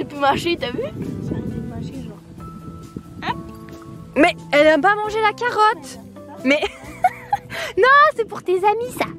j'ai pu marcher, t'as vu? Mais elle a pas mangé la carotte. Mais non, c'est pour tes amis ça.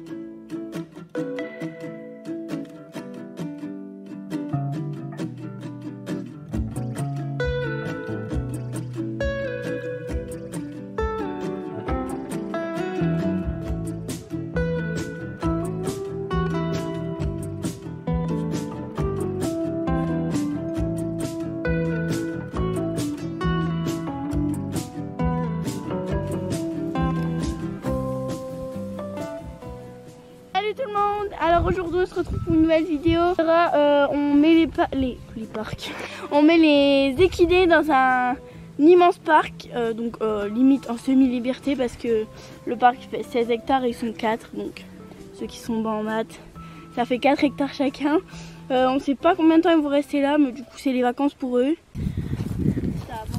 Salut tout le monde. Alors aujourd'hui on se retrouve pour une nouvelle vidéo. On met les parcs. On met les équidés dans un immense parc, donc limite en semi-liberté parce que le parc fait 16 hectares et ils sont 4, donc ceux qui sont bas en maths, ça fait 4 hectares chacun. On ne sait pas combien de temps ils vont rester là, mais du coup c'est les vacances pour eux. Ça avance.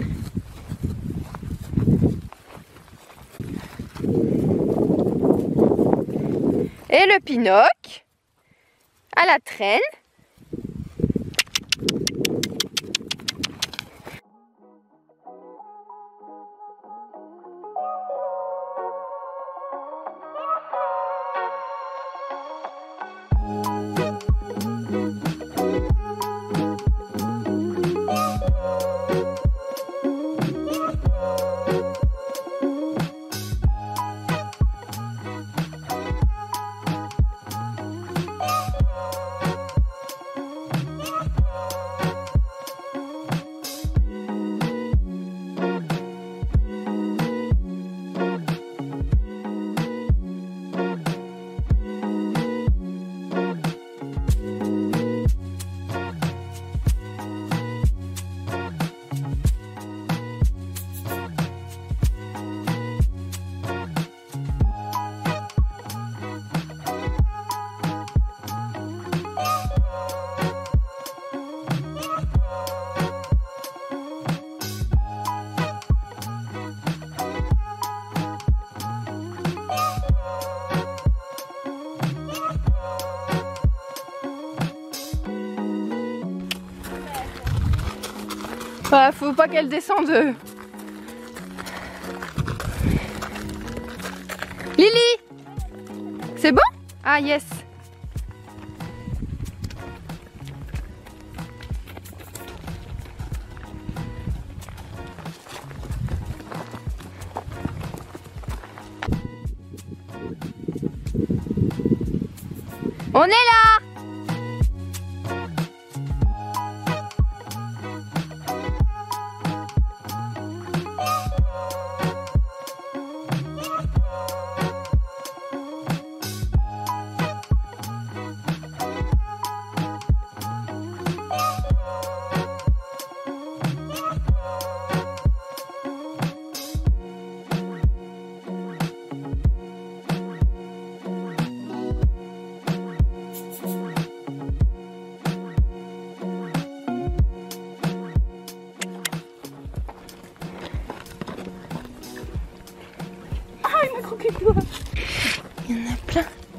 Et le Pinoc à la traîne. Ouais, faut pas qu'elle descende. Lily, c'est bon? Ah yes. On est là. Il y en a plein.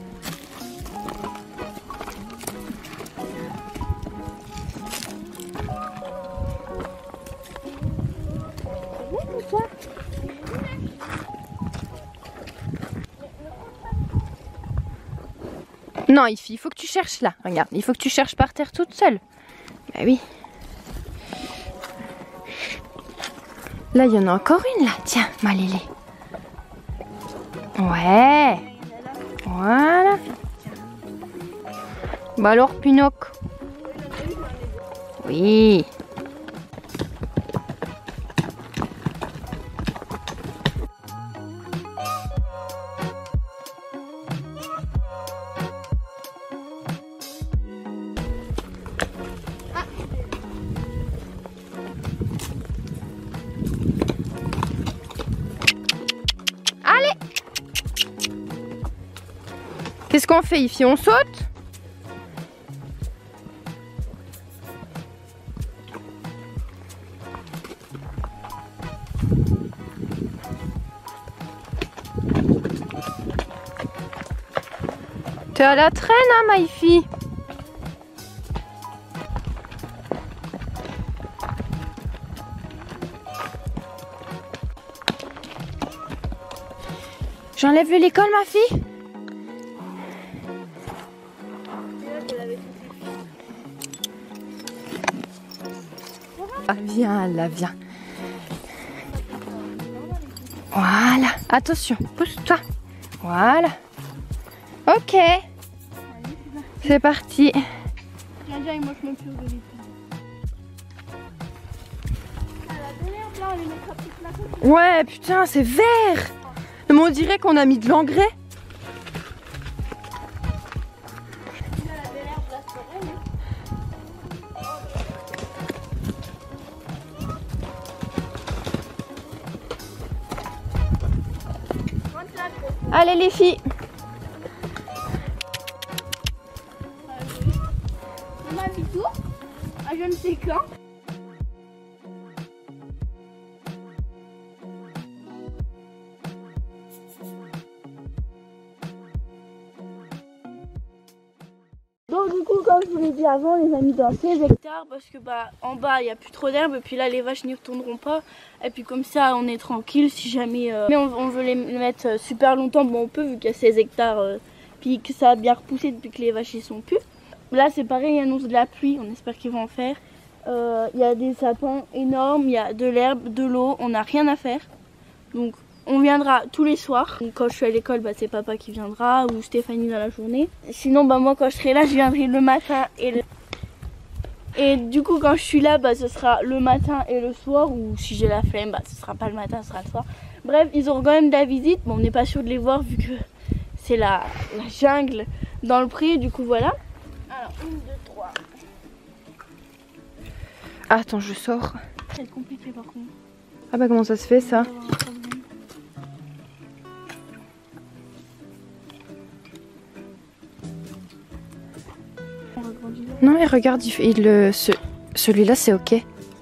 Non, Ifi, il faut que tu cherches là. Regarde, il faut que tu cherches par terre toute seule. Bah oui. Là, il y en a encore une là. Tiens, ma Lélé. Ouais. Voilà. Bah alors, Pinoc. Oui. Qu'est-ce qu'on fait, Ifi? On saute? T'es à la traîne, hein, Maïfi? J'enlève le l'école, ma fille. Ah, viens là, viens. Voilà. Attention, pousse-toi. Voilà. Ok. C'est parti. Viens, et moi je m'occupe de l'épi. Ouais, putain, c'est vert. Mais on dirait qu'on a mis de l'engrais. Allez les filles. On a mis tout à je ne sais quand. Donc du coup, comme je vous l'ai dit avant, on les a mis dans 16 hectares parce que en bas il n'y a plus trop d'herbe et puis là les vaches n'y retourneront pas et puis comme ça on est tranquille si jamais mais on veut les mettre super longtemps, bon on peut vu qu'il y a 16 hectares puis que ça a bien repoussé depuis que les vaches y sont plus. Là c'est pareil, il annonce de la pluie, on espère qu'ils vont en faire. Il y a des sapins énormes, il y a de l'herbe, de l'eau, on n'a rien à faire. Donc on viendra tous les soirs. Donc, quand je suis à l'école, c'est papa qui viendra ou Stéphanie dans la journée. Sinon, moi quand je serai là, je viendrai le matin et du coup quand je suis là, ce sera le matin et le soir. Ou si j'ai la flemme, ce sera pas le matin, ce sera le soir. Bref, ils auront quand même de la visite. Bon, on n'est pas sûr de les voir vu que c'est la jungle dans le pré. Du coup, voilà. Alors, 1, 2, 3. Attends, je sors. C'est compliqué par contre. Ah bah comment ça se fait ça? Non mais regarde, celui-là c'est ok.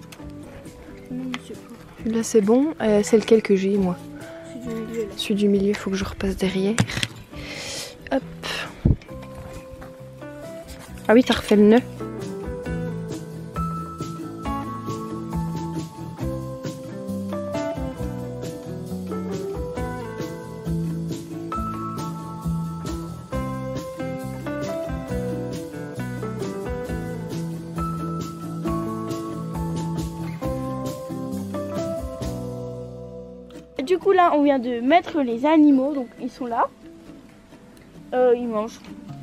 Celui-là c'est bon. C'est lequel que j'ai moi? Celui du milieu, il faut que je repasse derrière. Hop. Ah oui, t'as refait le nœud. Du coup là on vient de mettre les animaux, donc ils sont là, ils mangent.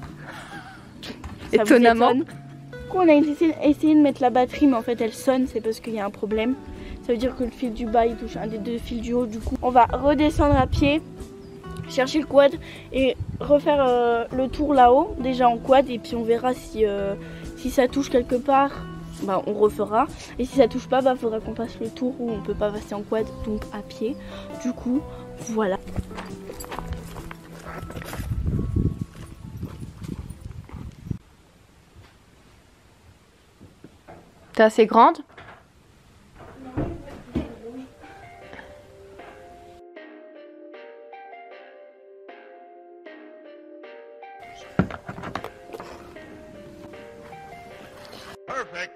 Ça étonnamment. On a essayé de mettre la batterie mais en fait elle sonne, c'est parce qu'il y a un problème. Ça veut dire que le fil du bas il touche un des deux fils du haut, du coup on va redescendre à pied, chercher le quad et refaire le tour là-haut, déjà en quad, et puis on verra si ça touche quelque part. On refera, et si ça touche pas, faudra qu'on fasse le tour où on peut pas passer en quad, donc à pied. Du coup, voilà. T'es assez grande? Perfect.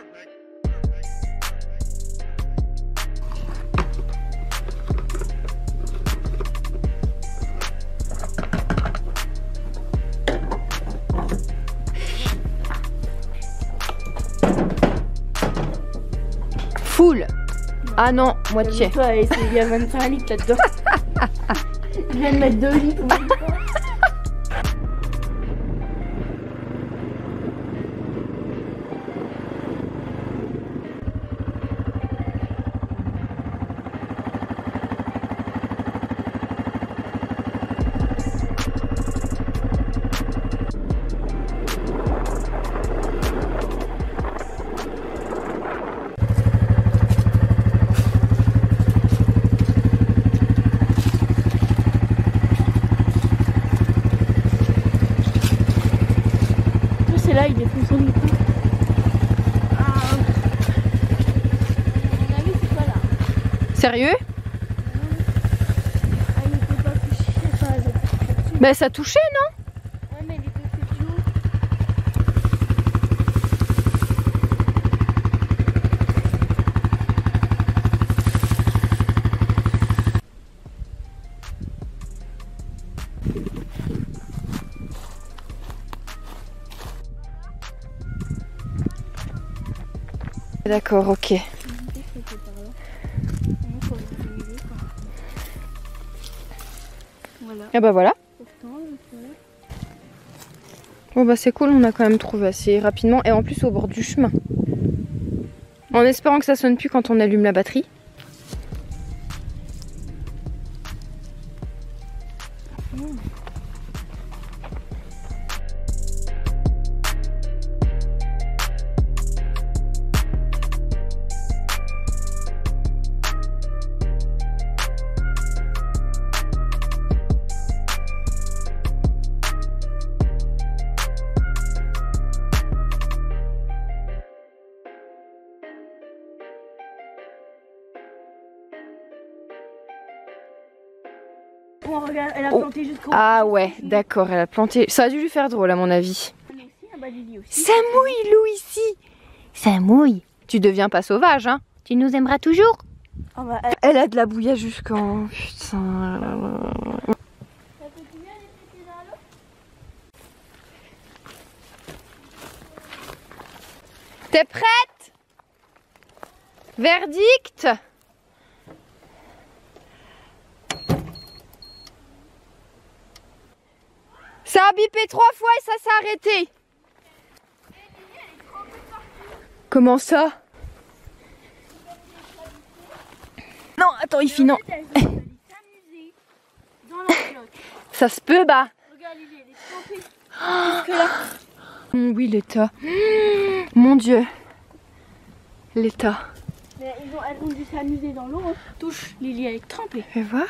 Full. Ah non, moitié. Toi, il y a 25 litres là-dedans. Je viens de mettre 2 litres. Là il défonce son micro. À mon avis c'est pas là. Sérieux? Ah il était pas touché, je sais pas. Ben ça touchait non? Ouais mais il était fait du haut. D'accord, ok. Voilà. Et bah voilà. Bon bah c'est cool, on a quand même trouvé assez rapidement et en plus au bord du chemin. En espérant que ça sonne plus quand on allume la batterie. Bon, regarde, elle a planté jusqu'au... Ah ouais, d'accord, elle a planté. Ça a dû lui faire drôle à mon avis. Ça mouille Lou ici. Ça mouille. Tu deviens pas sauvage, hein. Tu nous aimeras toujours. Oh bah, Elle a de la bouillie jusqu'en... Putain. T'es prête? Verdict? Ça a bipé 3 fois et ça s'est arrêté. Comment ça? Non, attends, il finit. Non. Ça se peut, bah. Regarde, il est trempé. Jusque-là. Oui, l'état. Mon Dieu. L'état. Mais elles ont dû s'amuser dans l'eau. Touche, Lily, elle est trempée. Fais voir.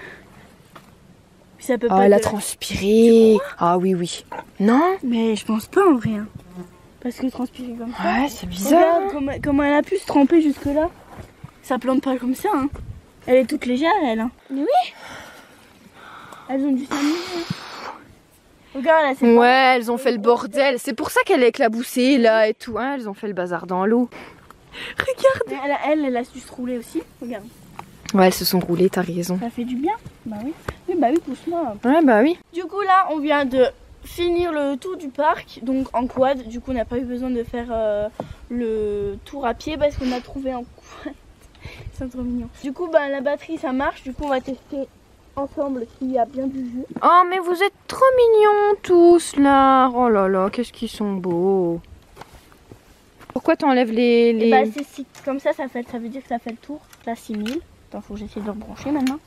Ça peut Ah, pas elle a être- transpiré. Ah oui, oui. Non? Mais je pense pas en vrai. Hein. Parce que transpirer comme ça. Ouais, c'est bizarre. Regarde comment elle a pu se tremper jusque-là. Ça plante pas comme ça. Hein. Elle est toute légère, elle. Hein. Mais oui. Elles ont dû s'amuser. Regarde, là, c'est Ouais, elles ont fait le bordel. C'est pour ça qu'elle est éclaboussée là et tout. Hein, elles ont fait le bazar dans l'eau. Regarde. Elle a su se rouler aussi. Regarde. Ouais, elles se sont roulées, t'as raison. Ça fait du bien. Bah oui. Oui, bah oui, pousse-moi. Ouais, bah oui. Du coup, là, on vient de finir le tour du parc. Donc en quad. Du coup, on n'a pas eu besoin de faire le tour à pied parce qu'on a trouvé en quad. C'est trop mignon. Du coup, bah, la batterie, ça marche. Du coup, on va tester ensemble s'il y a bien du jus. Oh, mais vous êtes trop mignons tous là. Oh là là, qu'est-ce qu'ils sont beaux. Pourquoi t'enlèves les... Et bah, c'est comme ça, ça veut dire que ça fait le tour. Là, 6000. Attends, faut que j'essaie de le rebrancher maintenant.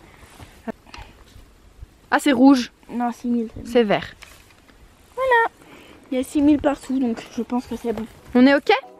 Ah, c'est rouge. Non, 6000. C'est vert. Il y a 6000 partout, donc je pense que c'est bon. On est ok?